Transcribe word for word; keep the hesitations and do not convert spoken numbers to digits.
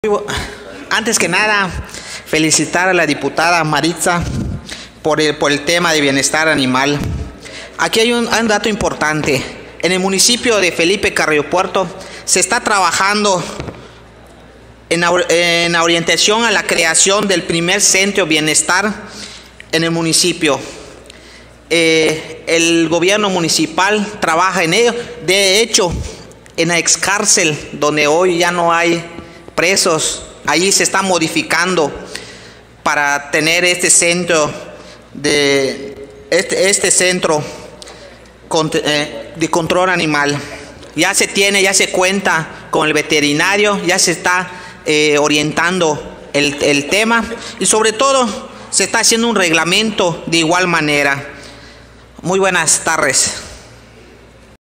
Antes que nada, felicitar a la diputada Maritza por el, por el tema de bienestar animal. Aquí hay un, hay un dato importante. En el municipio de Felipe Carrillo Puerto se está trabajando en, en la orientación a la creación del primer centro de bienestar en el municipio. Eh, el gobierno municipal trabaja en ello. De hecho, en la ex cárcel, donde hoy ya no hay presos, allí se está modificando para tener este centro de este, este centro de control animal. Ya se tiene, ya se cuenta con el veterinario, ya se está eh, orientando el, el tema y sobre todo se está haciendo un reglamento de igual manera. Muy buenas tardes.